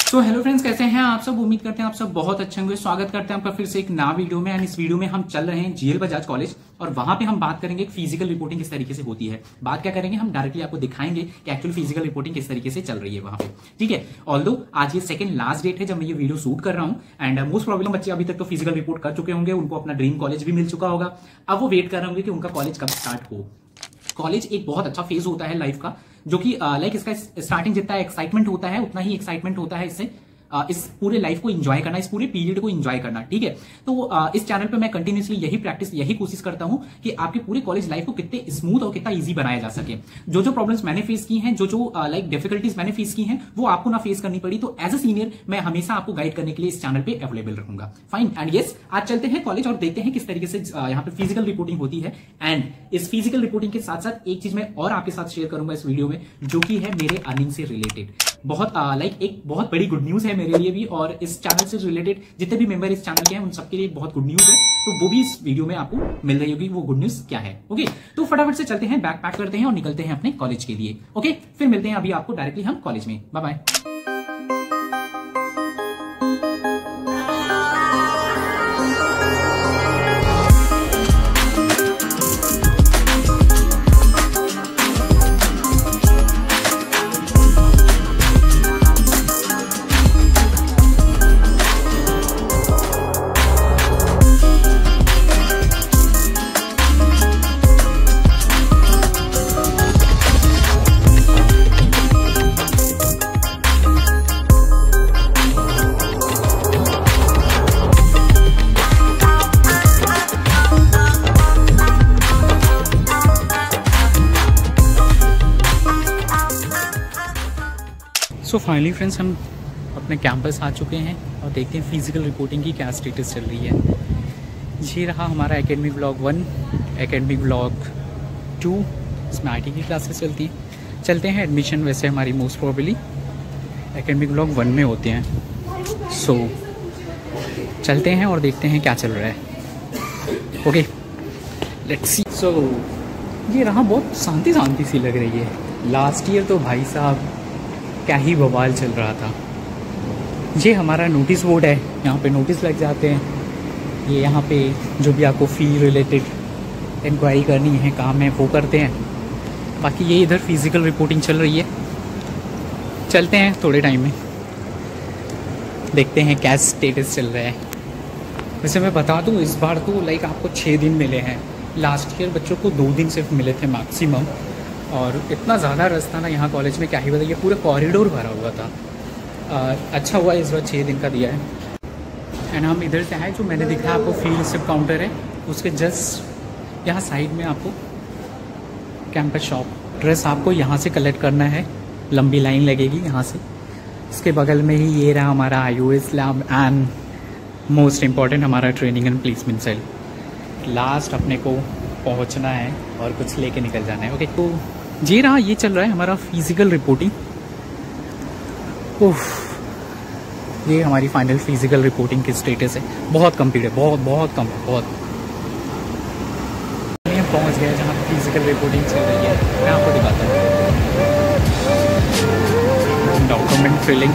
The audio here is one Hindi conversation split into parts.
तो हेलो फ्रेंड्स, कैसे हैं आप सब। उम्मीद करते हैं आप सब बहुत अच्छे होंगे। स्वागत करते हैं आपका फिर से एक नया वीडियो में। एंड इस वीडियो में हम चल रहे हैं जीएल बजाज कॉलेज और वहां पे हम बात करेंगे फिजिकल रिपोर्टिंग किस तरीके से होती है। बात क्या करेंगे, हम डायरेक्टली आपको दिखाएंगे कि एक्चुअल फिजिकल रिपोर्टिंग किस तरीके से चल रही है वहां पे। ठीक है, ऑल्दो आज ये सेकंड लास्ट डेट है जब मैं ये वीडियो शूट कर रहा हूँ। एंड मोस्ट प्रॉब्लम बच्चे अभी तक तो फिजिकल रिपोर्ट कर चुके होंगे, उनको अपना ड्रीम कॉलेज भी मिल चुका होगा। अब वो वेट कर रहे होंगे कि उनका कॉलेज कब स्टार्ट हो। कॉलेज एक बहुत अच्छा फेज होता है लाइफ का, जो कि लाइक इसका स्टार्टिंग जितना एक्साइटमेंट होता है उतना ही एक्साइटमेंट होता है इससे इस पूरे लाइफ को एंजॉय करना, इस पूरे पीरियड को एंजॉय करना। ठीक है, तो इस चैनल पे मैं कंटिन्यूसली यही कोशिश करता हूं कि आपके पूरे कॉलेज लाइफ को कितने स्मूथ और कितना इजी बनाया जा सके। जो जो प्रॉब्लम्स मैंने फेस की हैं, जो लाइक डिफिकल्टीज मैंने फेस की हैं, वो आपको ना फेस करनी पड़ी। तो एज अ सीनियर मैं हमेशा आपको गाइड करने के लिए इस चैनल पे अवेलेबल रहूंगा। फाइन एंड यस, आज चलते हैं कॉलेज और देखते हैं किस तरीके से यहाँ पे फिजिकल रिपोर्टिंग होती है। एंड इस फिजिकल रिपोर्टिंग के साथ साथ एक चीज मैं और आपके साथ शेयर करूंगा इस वीडियो में, जो कि है मेरे अर्निंग से रिलेटेड। बहुत एक बहुत बड़ी गुड न्यूज है मेरे लिए भी, और इस चैनल से रिलेटेड जितने भी मेंबर इस चैनल के हैं उन सबके लिए बहुत गुड न्यूज है। तो वो भी इस वीडियो में आपको मिल रही होगी, वो गुड न्यूज क्या है। ओके, तो फटाफट से चलते हैं, बैग पैक करते हैं और निकलते हैं अपने कॉलेज के लिए। ओके, फिर मिलते हैं अभी आपको डायरेक्टली हम कॉलेज में। Bye bye. So finally friends, हम अपने कैंपस आ चुके हैं और देखते हैं फिजिकल रिपोर्टिंग की क्या स्टेटस चल रही है। ये रहा हमारा एकेडमिक ब्लॉक 1, एकेडमिक ब्लॉक 2, इसमें आईटी की क्लासेस चलती हैं। चलते हैं, एडमिशन वैसे हमारी मोस्ट प्रोबेबली एकेडमिक ब्लॉक 1 में होते हैं। सो चलते हैं और देखते हैं क्या चल रहा है। Okay, let's see. सो ये रहा, बहुत शांति शांति सी लग रही है। लास्ट ईयर तो भाई साहब क्या ही बवाल चल रहा था। ये हमारा नोटिस बोर्ड है, यहाँ पे नोटिस लग जाते हैं। ये यहाँ पे जो भी आपको फी रिलेटेड इंक्वायरी करनी है, काम है, वो करते हैं। बाकी ये इधर फिजिकल रिपोर्टिंग चल रही है। चलते हैं थोड़े टाइम में, देखते हैं क्या स्टेटस चल रहा है। वैसे मैं बता दूँ, इस बार तो लाइक आपको 6 दिन मिले हैं। लास्ट ईयर बच्चों को 2 दिन सिर्फ मिले थे मैक्सिमम, और इतना ज़्यादा रस था ना यहाँ कॉलेज में, क्या ही बताइए। पूरा कॉरिडोर भरा हुआ था। अच्छा हुआ इस बार 6 दिन का दिया है। एंड हम इधर से आए, जो मैंने दिखाया आपको फी रिसिप्ट काउंटर है, उसके जस्ट यहाँ साइड में आपको कैंपस शॉप। ड्रेस आपको यहाँ से कलेक्ट करना है, लंबी लाइन लगेगी यहाँ से। इसके बगल में ही ये रहा हमारा iOS lab and most important हमारा training and placement cell. Last अपने को पहुँचना है और कुछ लेके निकल जाना है। ओके, तो जी रहा, ये चल रहा है हमारा फिजिकल रिपोर्टिंग। उफ, ये हमारी फाइनल फिजिकल रिपोर्टिंग की स्टेटस है। बहुत कम्प्लीट है, बहुत कम है, बहुत। पहुंच गया जहाँ फिजिकल रिपोर्टिंग चल रही है। मैं आपको दिखाता हूँ। डॉक्यूमेंट फिलिंग,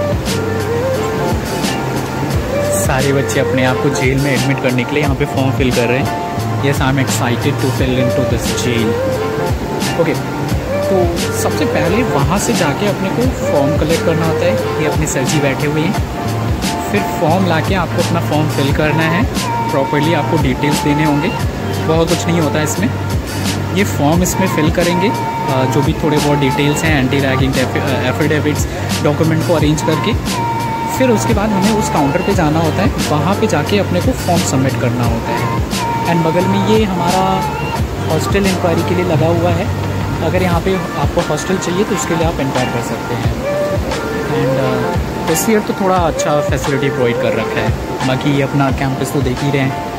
सारे बच्चे अपने आप को जेल में एडमिट करने के लिए यहाँ पे फॉर्म फिल कर रहे हैं। Yes, I'm excited to fill into this jail. Okay, तो सबसे पहले वहाँ से जाके अपने को फॉर्म कलेक्ट करना होता है। ये अपने सर जी बैठे हुए हैं। फिर फॉर्म लाके आपको अपना फॉर्म फिल करना है प्रॉपर्ली। आपको डिटेल्स देने होंगे, बहुत कुछ नहीं होता है इसमें। ये फॉर्म इसमें फिल करेंगे, जो भी थोड़े बहुत डिटेल्स हैं, एंटी रैगिंग एफिडेविट्स, डॉक्यूमेंट को अरेंज करके। फिर उसके बाद हमें उस काउंटर पे जाना होता है, वहाँ पे जाके अपने को फॉर्म सबमिट करना होता है। एंड बगल में ये हमारा हॉस्टल इंक्वायरी के लिए लगा हुआ है। अगर यहाँ पे आपको हॉस्टल चाहिए तो उसके लिए आप इंक्वायर कर सकते हैं। एंड इस ईयर तो थोड़ा अच्छा फैसिलिटी प्रोवाइड कर रखा है। बाकी ये अपना कैंपस तो देख ही रहे हैं।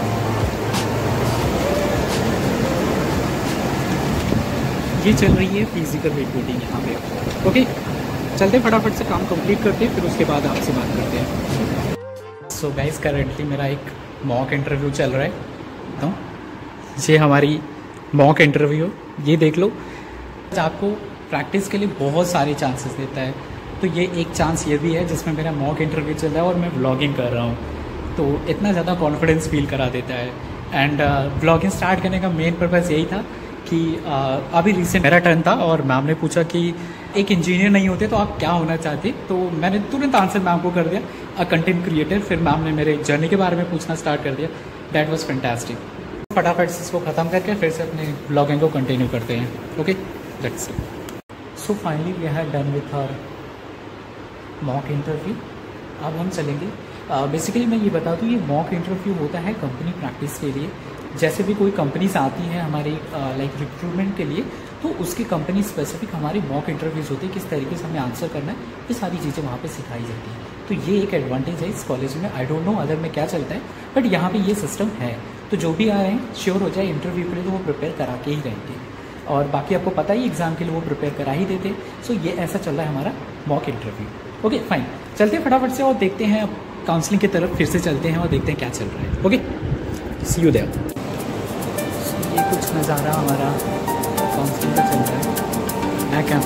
ये चल रही है फिजिकल रिपोर्टिंग यहाँ पे। ओके, चलते फटाफट से काम कंप्लीट करते हैं, फिर उसके बाद आपसे बात करते हैं। सो गाइस, करंटली मेरा एक मॉक इंटरव्यू चल रहा है। तो ये हमारी मॉक इंटरव्यू, ये देख लो। आपको प्रैक्टिस के लिए बहुत सारे चांसेस देता है। तो ये एक चांस ये भी है जिसमें मेरा मॉक इंटरव्यू चल रहा है और मैं व्लॉगिंग कर रहा हूँ, तो इतना ज़्यादा कॉन्फिडेंस फील करा देता है। एंड व्लॉगिंग स्टार्ट करने का मेन पर्पज़ यही था कि अभी रिसेंट मेरा टर्न था और मैम ने पूछा कि एक इंजीनियर नहीं होते तो आप क्या होना चाहते, तो मैंने तुरंत आंसर मैम को कर दिया, अ कंटेंट क्रिएटर। फिर मैम ने मेरे जर्नी के बारे में पूछना स्टार्ट कर दिया। That was fantastic. फटाफट से इसको ख़त्म करके फिर से अपने ब्लॉगिंग को कंटिन्यू करते हैं। Okay, let's so finally we have done with our mock interview. अब हम चलेंगे बेसिकली मैं ये बता दूँ, ये मॉक इंटरव्यू होता है कंपनी प्रैक्टिस के लिए। जैसे भी कोई कंपनीज आती है हमारी लाइक रिक्रूटमेंट के लिए, तो उसकी कंपनी स्पेसिफिक हमारे मॉक इंटरव्यूज़ होते हैं, किस तरीके से हमें आंसर करना है, ये सारी चीज़ें वहाँ पे सिखाई जाती हैं। तो ये एक एडवांटेज है इस कॉलेज में। आई डोंट नो अदर में क्या चलता है, बट यहाँ पे ये सिस्टम है। तो जो भी आ रहे हैं श्योर हो जाए इंटरव्यू के लिए तो वो प्रिपेयर करा के ही रहेंगे, और बाकी आपको पता ही एग्ज़ाम के लिए वो प्रिपेयर करा ही देते। सो ये ऐसा चल रहा है हमारा मॉक इंटरव्यू। ओके फाइन, चलते हैं फटाफट से और देखते हैं, अब काउंसलिंग की तरफ फिर से चलते हैं और देखते हैं क्या चल रहा है। Okay, see you there. ये कुछ नज़ारा हमारा काउंसलिंग का चल रहा है क्या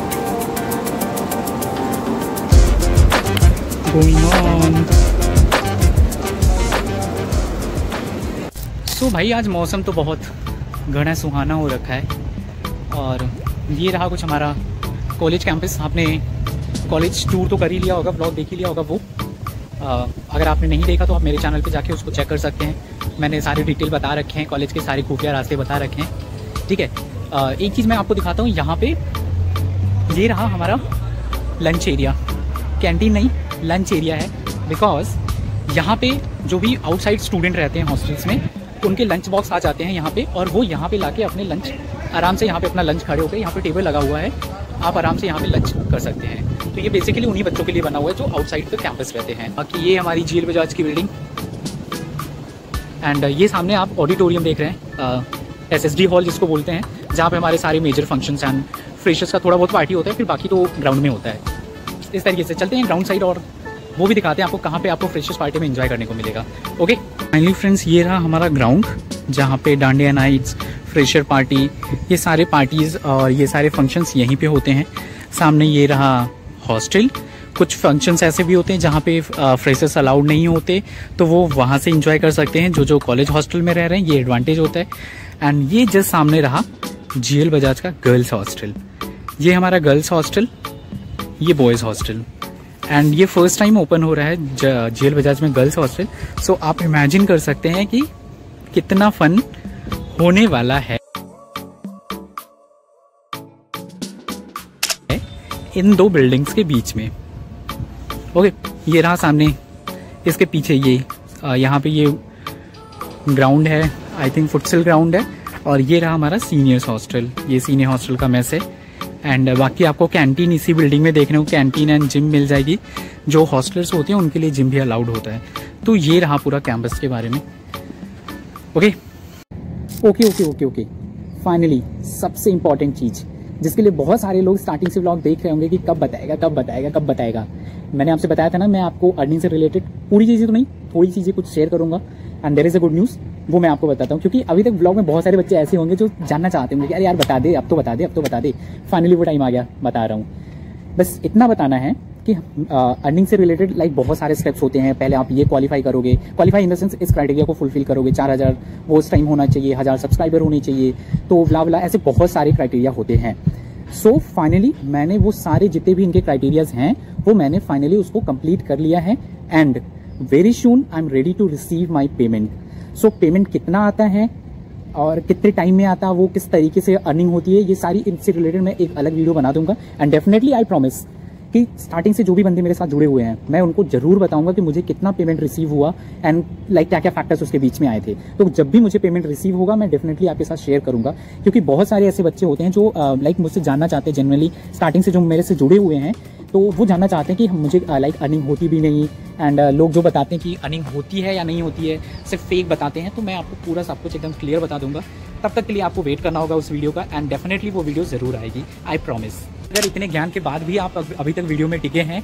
गोइंग ऑन। सो भाई आज मौसम तो बहुत घना सुहाना हो रखा है, और ये रहा कुछ हमारा कॉलेज कैंपस। आपने कॉलेज टूर तो कर ही लिया होगा, ब्लॉग देख ही लिया होगा वो। अगर आपने नहीं देखा तो आप मेरे चैनल पे जाके उसको चेक कर सकते हैं। मैंने सारे डिटेल बता रखे हैं, कॉलेज के सारे खुफिया रास्ते बता रखे हैं। ठीक है, एक चीज़ मैं आपको दिखाता हूँ। यहाँ पे ये रहा हमारा लंच एरिया, कैंटीन नहीं लंच एरिया है। बिकॉज यहाँ पे जो भी आउटसाइड स्टूडेंट रहते हैं हॉस्टल्स में, उनके लंच बॉक्स आ जाते हैं यहाँ पे, और वो यहाँ पे लाके अपने लंच आराम से यहाँ पे अपना लंच खड़े होकर, यहाँ पे टेबल लगा हुआ है, आप आराम से यहाँ पे लंच कर सकते हैं। तो ये बेसिकली उन्हीं बच्चों के लिए बना हुआ है जो आउटसाइड पे कैंपस रहते हैं। बाकी ये हमारी जेल बजाज की बिल्डिंग, एंड ये सामने आप ऑडिटोरियम देख रहे हैं, SSD हॉल जिसको बोलते हैं, जहाँ पे हमारे सारे मेजर फंक्शंस एंड फ्रेशर्स का थोड़ा बहुत पार्टी होता है, फिर बाकी तो ग्राउंड में होता है। इस तरीके से चलते हैं ग्राउंड साइड और वो भी दिखाते हैं आपको कहाँ पे आपको फ्रेशर्स पार्टी में एंजॉय करने को मिलेगा। ओके फाइनली फ्रेंड्स, ये रहा हमारा ग्राउंड जहाँ पे डांडिया नाइट्स, फ्रेशर पार्टी, ये सारे पार्टीज़ और ये सारे फंक्शंस यहीं पे होते हैं। सामने ये रहा हॉस्टल। कुछ फंक्शंस ऐसे भी होते हैं जहाँ पे फ्रेशर्स अलाउड नहीं होते, तो वो वहाँ से एंजॉय कर सकते हैं जो कॉलेज हॉस्टल में रह रहे हैं। ये एडवांटेज होता है। एंड ये जस्ट सामने रहा GL बजाज का गर्ल्स हॉस्टल। ये हमारा गर्ल्स हॉस्टल, ये बॉयज़ हॉस्टल, एंड ये फर्स्ट टाइम ओपन हो रहा है GL बजाज में गर्ल्स हॉस्टल। सो आप इमेजिन कर सकते हैं कि कितना फन होने वाला है इन दो बिल्डिंग्स के बीच में। ओके, ये रहा सामने, इसके पीछे ये यहाँ पे ये ग्राउंड है, आई थिंक फुटसल ग्राउंड है, और ये रहा हमारा सीनियर्स हॉस्टल। ये सीनियर हॉस्टल का मेस है। एंड बाकी आपको कैंटीन इसी बिल्डिंग में देखने को कैंटीन एंड जिम मिल जाएगी। जो हॉस्टलर्स होते हैं उनके लिए जिम भी अलाउड होता है। तो ये रहा पूरा कैंपस के बारे में। Okay okay okay okay okay finally सबसे इम्पॉर्टेंट चीज़ जिसके लिए बहुत सारे लोग स्टार्टिंग से व्लॉग देख रहे होंगे कि कब बताएगा कब बताएगा कब बताएगा। मैंने आपसे बताया था ना, मैं आपको अर्निंग से रिलेटेड पूरी चीज़ें तो नहीं, थोड़ी चीज़ें कुछ शेयर करूंगा। And there is a good news, वो मैं आपको बताता हूँ, क्योंकि अभी तक ब्लॉग में बहुत सारे बच्चे ऐसे होंगे जो जानना चाहते होंगे कि अरे यार बता दे, अब तो बता दे, अब तो बता दे। फाइनली वो टाइम आ गया, बता रहा हूँ। बस इतना बताना है कि अर्निंग से रिलेटेड लाइक बहुत सारे स्टेप्स होते हैं। पहले आप ये क्वालिफाई करोगे, क्वालिफाई इन द सेंस इस क्राइटेरिया को फुलफिल करोगे, 4000 वॉच टाइम होना चाहिए, 1000 सब्सक्राइबर होने चाहिए, तो ब्ला ब्ला ऐसे बहुत सारे क्राइटेरिया होते हैं। सो फाइनली मैंने वो सारे जितने भी इनके क्राइटेरियाज हैं वो मैंने फाइनली उसको कंप्लीट कर लिया है। And very soon I am ready to receive my payment. So payment कितना आता है और कितने टाइम में आता है, वो किस तरीके से अर्निंग होती है, ये सारी इनसे रिलेटेड मैं एक अलग वीडियो बना दूंगा। एंड डेफिनेटली आई प्रॉमिस कि स्टार्टिंग से जो भी बंदे मेरे साथ जुड़े हुए हैं मैं उनको जरूर बताऊंगा कि मुझे कितना पेमेंट रिसीव हुआ एंड लाइक क्या क्या फैक्टर्स उसके बीच में आए थे। तो जब भी मुझे पेमेंट रिसीव होगा मैं डेफिनेटली आपके साथ शेयर करूंगा, क्योंकि बहुत सारे ऐसे बच्चे होते हैं जो लाइक मुझसे जानना चाहते हैं, जनरली स्टार्टिंग से जो मेरे से जुड़े हुए हैं, तो वो जानना चाहते हैं कि मुझे लाइक अर्निंग होती भी नहीं। एंड लोग जो बताते हैं कि अर्निंग होती है या नहीं होती है सिर्फ फेक बताते हैं, तो मैं आपको पूरा सब कुछ एकदम क्लियर बता दूंगा। तब तक के लिए आपको वेट करना होगा उस वीडियो का, एंड डेफिनेटली वो वीडियो ज़रूर आएगी, आई प्रॉमिस। अगर इतने ज्ञान के बाद भी आप अभी तक वीडियो में टिके हैं,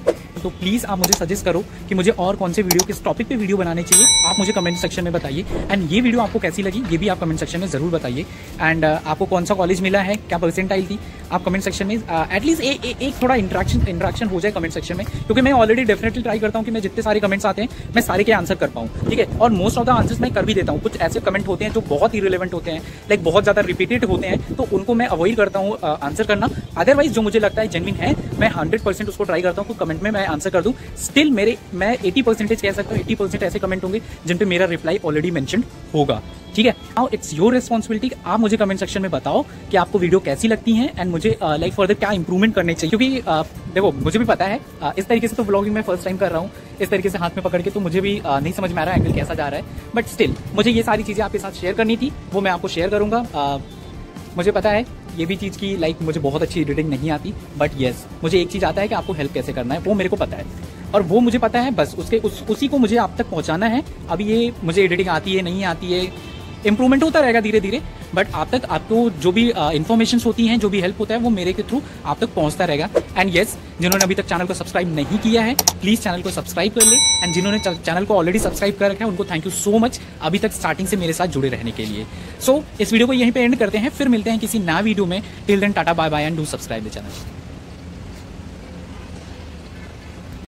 तो प्लीज़ आप मुझे सजेस्ट करो कि मुझे और कौन से वीडियो, किस टॉपिक पे वीडियो बनाने चाहिए, आप मुझे कमेंट सेक्शन में बताइए। एंड ये वीडियो आपको कैसी लगी ये भी आप कमेंट सेक्शन में ज़रूर बताइए। एंड आपको कौन सा कॉलेज मिला है, क्या परसेंटाइल थी, आप कमेंट सेक्शन में एटलीस्ट एक थोड़ा इंट्रैक्शन हो जाए कमेंट सेक्शन में, क्योंकि मैं ऑलरेडी डेफिनेटली ट्राई करता हूँ कि मैं जितने सारे कमेंट्स आते हैं मैं सारे के आंसर कर पाऊँ, ठीक है। और मोस्ट ऑफ द आंसर्स मैं कर भी देता हूँ। कुछ ऐसे कमेंट होते हैं जो बहुत इररिलेवेंट होते हैं, लाइक बहुत ज़्यादा रिपीटेड होते हैं, तो उनको मैं अवॉइड करता हूँ आंसर करना। अदरवाइज जो मुझे लगता है जेन्युइन है, मैं 100% उसको ट्राई करता हूँ कि कमेंट में मैं आंसर कर दूँ। स्टिल मैं 80% कह सकता हूँ, 80% ऐसे कमेंट होंगे जिन पे मेरा रिप्लाई ऑलरेडी मेंशन होगा, ठीक है। नाउ इट्स योर रिस्पॉन्सिबिलिटी, आप मुझे कमेंट सेक्शन में बताओ कि आपको वीडियो कैसी लगती है एंड मुझे लाइक फर्दर क्या इंप्रूवमेंट करने चाहिए। क्योंकि देखो मुझे भी पता है इस तरीके से तो व्लॉगिंग मैं फर्स्ट टाइम कर रहा हूँ, इस तरीके से हाथ में पकड़ के, तो मुझे भी नहीं समझ में आ रहा है एंगल कैसा जा रहा है। बट स्टिल मुझे ये सारी चीज़ें आपके साथ शेयर करनी थी, वो मैं आपको शेयर करूँगा। मुझे पता है ये भी चीज़ की लाइक मुझे बहुत अच्छी एडिटिंग नहीं आती, बट येस मुझे एक चीज़ आता है कि आपको हेल्प कैसे करना है, वो मेरे को पता है और वो मुझे पता है। बस उसी को मुझे आप तक पहुंचाना है। अभी ये मुझे एडिटिंग आती है नहीं आती है, इंप्रूवमेंट होता रहेगा धीरे धीरे, बट आप तक आपको जो भी इन्फॉर्मेशन होती हैं, जो भी हेल्प होता है, वो मेरे के थ्रू आप तक पहुंचता रहेगा। एंड येस, जिन्होंने अभी तक चैनल को सब्सक्राइब नहीं किया है प्लीज़ चैनल को सब्सक्राइब कर ले, एंड जिन्होंने चैनल को ऑलरेडी सब्सक्राइब कर रखा है उनको थैंक यू सो मच अभी तक स्टार्टिंग से मेरे साथ जुड़े रहने के लिए। सो इस वीडियो को यहीं पे एंड करते हैं, फिर मिलते हैं किसी नया वीडियो में। Till then tata bye bye and do subscribe the channel.